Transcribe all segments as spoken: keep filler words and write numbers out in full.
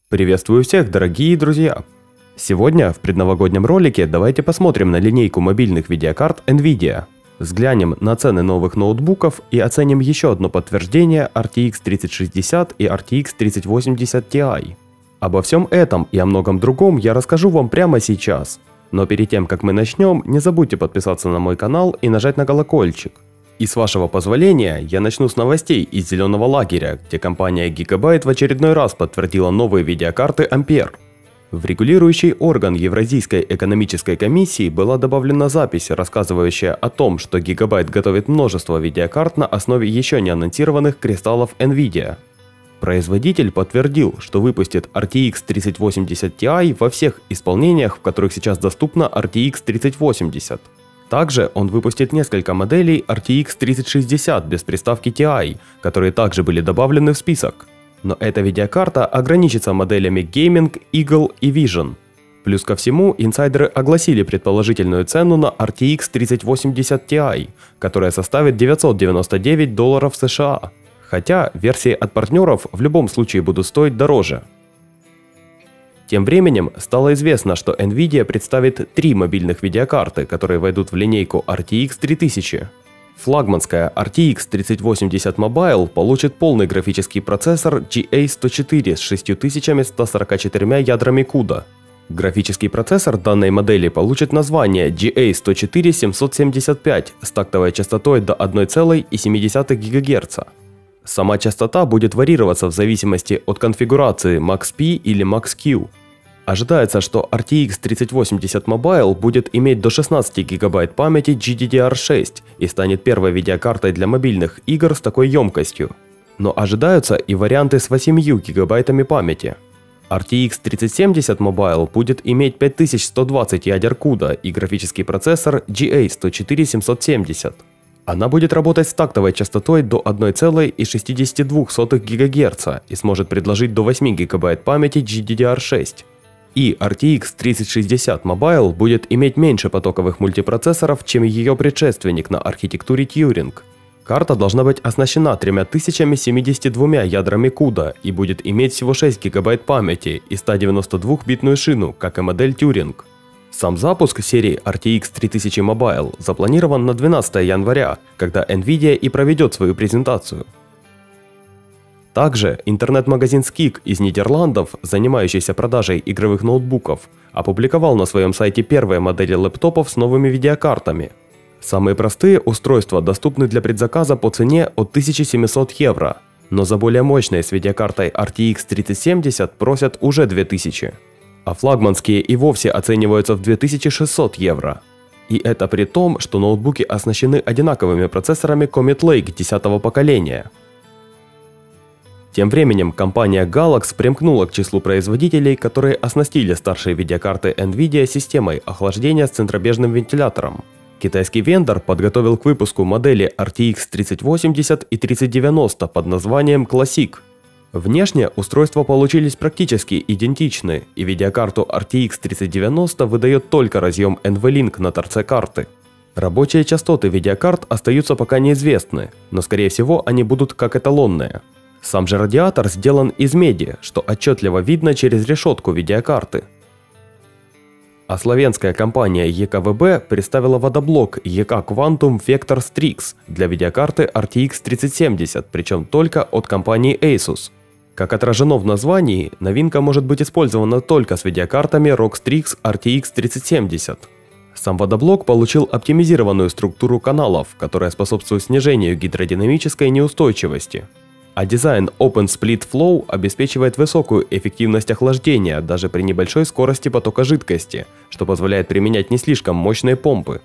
Приветствую всех, дорогие друзья! Сегодня в предновогоднем ролике давайте посмотрим на линейку мобильных видеокарт NVIDIA. Взглянем на цены новых ноутбуков и оценим еще одно подтверждение эр ти икс тридцать шестьдесят и эр ти икс тридцать восемьдесят Ti. Обо всем этом и о многом другом я расскажу вам прямо сейчас. Но перед тем, как мы начнем, не забудьте подписаться на мой канал и нажать на колокольчик. И с вашего позволения, я начну с новостей из зеленого лагеря, где компания Gigabyte в очередной раз подтвердила новые видеокарты Ampere. В регулирующий орган Евразийской экономической комиссии была добавлена запись, рассказывающая о том, что Gigabyte готовит множество видеокарт на основе еще не анонсированных кристаллов NVIDIA. Производитель подтвердил, что выпустит эр ти икс тридцать восемьдесят Ti во всех исполнениях, в которых сейчас доступна эр ти икс тридцать восемьдесят. Также он выпустит несколько моделей эр ти икс тридцать шестьдесят без приставки Ti, которые также были добавлены в список. Но эта видеокарта ограничится моделями Gaming, Eagle и Vision. Плюс ко всему, инсайдеры огласили предположительную цену на эр ти икс тридцать восемьдесят Ti, которая составит девятьсот девяносто девять долларов США. Хотя версии от партнеров в любом случае будут стоить дороже. Тем временем стало известно, что NVIDIA представит три мобильных видеокарты, которые войдут в линейку эр ти икс три тысячи. Флагманская эр ти икс тридцать восемьдесят Mobile получит полный графический процессор джи эй сто четыре с шестью тысячами ста сорока четырьмя ядрами куда. Графический процессор данной модели получит название джи эй сто четыре семьсот семьдесят пять с тактовой частотой до одной целой семи десятых гигагерца. Сама частота будет варьироваться в зависимости от конфигурации Max-P или Max-Q. Ожидается, что эр ти икс тридцать восемьдесят Mobile будет иметь до шестнадцати гигабайт памяти джи ди ди ар шесть и станет первой видеокартой для мобильных игр с такой емкостью. Но ожидаются и варианты с восемью гигабайтами памяти. эр ти икс тридцать семьдесят Mobile будет иметь пять тысяч сто двадцать ядер куда и графический процессор джи эй сто четыре семьсот семьдесят. Она будет работать с тактовой частотой до одной целой шестидесяти двух сотых гигагерца и сможет предложить до восьми гигабайт памяти джи ди ди ар шесть. И эр ти икс тридцать шестьдесят Mobile будет иметь меньше потоковых мультипроцессоров, чем ее предшественник на архитектуре Turing. Карта должна быть оснащена тремя тысячами семьюдесятью двумя ядрами куда и будет иметь всего шесть гигабайт памяти и ста девяноста двух битную шину, как и модель Turing. Сам запуск серии эр ти икс три тысячи Mobile запланирован на двенадцатое января, когда NVIDIA и проведет свою презентацию. Также интернет-магазин Skik из Нидерландов, занимающийся продажей игровых ноутбуков, опубликовал на своем сайте первые модели лэптопов с новыми видеокартами. Самые простые устройства доступны для предзаказа по цене от тысячи семисот евро, но за более мощные с видеокартой эр ти икс тридцать семьдесят просят уже две тысячи. А флагманские и вовсе оцениваются в две тысячи шестьсот евро. И это при том, что ноутбуки оснащены одинаковыми процессорами Comet Lake десятого поколения. Тем временем компания Galax примкнула к числу производителей, которые оснастили старшие видеокарты NVIDIA системой охлаждения с центробежным вентилятором. Китайский вендор подготовил к выпуску модели эр ти икс тридцать восемьдесят и тридцать девяносто под названием Classic. Внешне устройства получились практически идентичны, и видеокарту эр ти икс тридцать девяносто выдает только разъем эн ви линк на торце карты. Рабочие частоты видеокарт остаются пока неизвестны, но скорее всего они будут как эталонные. Сам же радиатор сделан из меди, что отчетливо видно через решетку видеокарты. А словенская компания и ка вэ бэ представила водоблок и ка Quantum Vector Strix для видеокарты эр ти икс тридцать семьдесят, причем только от компании Asus. Как отражено в названии, новинка может быть использована только с видеокартами эр о икс Strix эр ти икс тридцать семьдесят. Сам водоблок получил оптимизированную структуру каналов, которая способствует снижению гидродинамической неустойчивости. А дизайн Open Split Flow обеспечивает высокую эффективность охлаждения даже при небольшой скорости потока жидкости, что позволяет применять не слишком мощные помпы.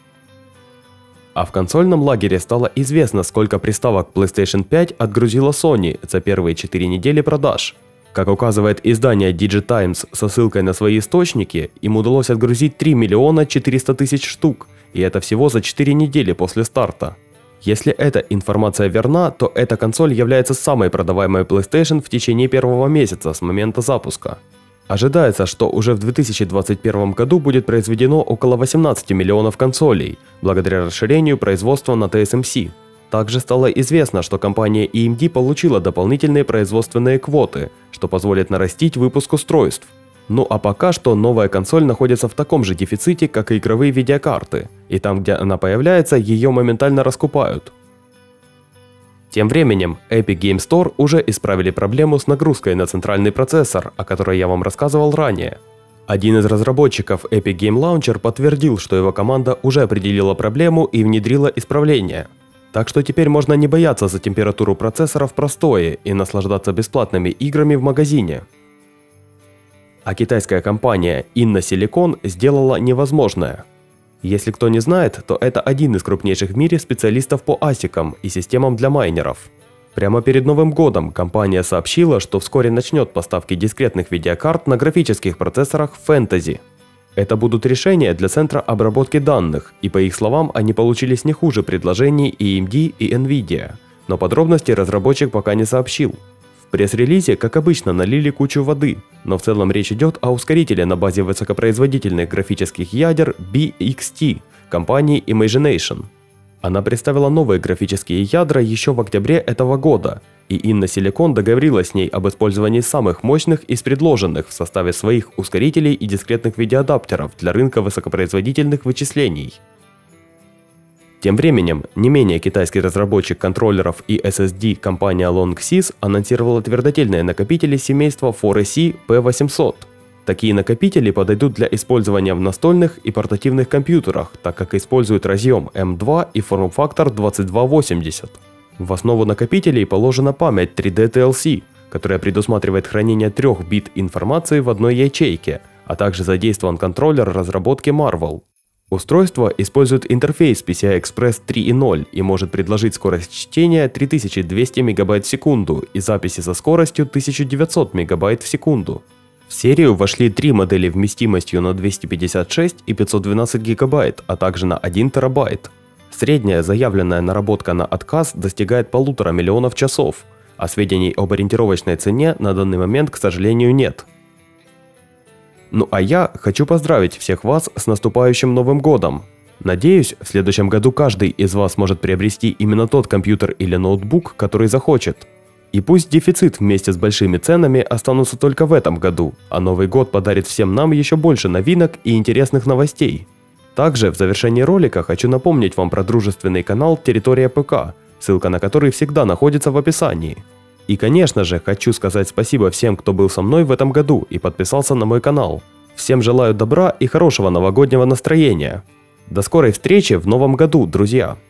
А в консольном лагере стало известно, сколько приставок PlayStation пять отгрузила Sony за первые четыре недели продаж. Как указывает издание DigiTimes со ссылкой на свои источники, им удалось отгрузить три миллиона четыреста тысяч штук, и это всего за четыре недели после старта. Если эта информация верна, то эта консоль является самой продаваемой PlayStation в течение первого месяца с момента запуска. Ожидается, что уже в две тысячи двадцать первом году будет произведено около восемнадцати миллионов консолей, благодаря расширению производства на ти эс эм си. Также стало известно, что компания и эм ди получила дополнительные производственные квоты, что позволит нарастить выпуск устройств. Ну а пока что новая консоль находится в таком же дефиците, как и игровые видеокарты, и там, где она появляется, ее моментально раскупают. Тем временем, Epic Game Store уже исправили проблему с нагрузкой на центральный процессор, о которой я вам рассказывал ранее. Один из разработчиков Epic Game Launcher подтвердил, что его команда уже определила проблему и внедрила исправление. Так что теперь можно не бояться за температуру процессора в простое и наслаждаться бесплатными играми в магазине. А китайская компания Inno Silicon сделала невозможное. Если кто не знает, то это один из крупнейших в мире специалистов по асикам и системам для майнеров. Прямо перед Новым годом компания сообщила, что вскоре начнет поставки дискретных видеокарт на графических процессорах Fantasy. Это будут решения для центра обработки данных, и по их словам, они получились не хуже предложений и эй эм ди, и Nvidia, но подробности разработчик пока не сообщил. В пресс-релизе, как обычно, налили кучу воды, но в целом речь идет о ускорителе на базе высокопроизводительных графических ядер би икс ти компании Imagination. Она представила новые графические ядра еще в октябре этого года, и Inno Silicon договорилась с ней об использовании самых мощных из предложенных в составе своих ускорителей и дискретных видеоадаптеров для рынка высокопроизводительных вычислений. Тем временем, не менее китайский разработчик контроллеров и эс эс ди компания Longsys анонсировала твердотельные накопители семейства фор и си пи восемьсот. Такие накопители подойдут для использования в настольных и портативных компьютерах, так как используют разъем эм два и форм-фактор двадцать два восемьдесят. В основу накопителей положена память три дэ ти эл си, которая предусматривает хранение трёх бит информации в одной ячейке, а также задействован контроллер разработки Marvell. Устройство использует интерфейс пи си ай Express три ноль и может предложить скорость чтения три тысячи двести мегабайт в секунду и записи со скоростью тысяча девятьсот мегабайт в секунду. В серию вошли три модели вместимостью на двести пятьдесят шесть и пятьсот двенадцать гигабайт, а также на один терабайт. Средняя заявленная наработка на отказ достигает полутора миллионов часов, а сведений об ориентировочной цене на данный момент, к сожалению, нет. Ну а я хочу поздравить всех вас с наступающим Новым годом. Надеюсь, в следующем году каждый из вас сможет приобрести именно тот компьютер или ноутбук, который захочет. И пусть дефицит вместе с большими ценами останутся только в этом году, а Новый год подарит всем нам еще больше новинок и интересных новостей. Также в завершении ролика хочу напомнить вам про дружественный канал «Территория ПК», ссылка на который всегда находится в описании. И конечно же, хочу сказать спасибо всем, кто был со мной в этом году и подписался на мой канал. Всем желаю добра и хорошего новогоднего настроения. До скорой встречи в новом году, друзья!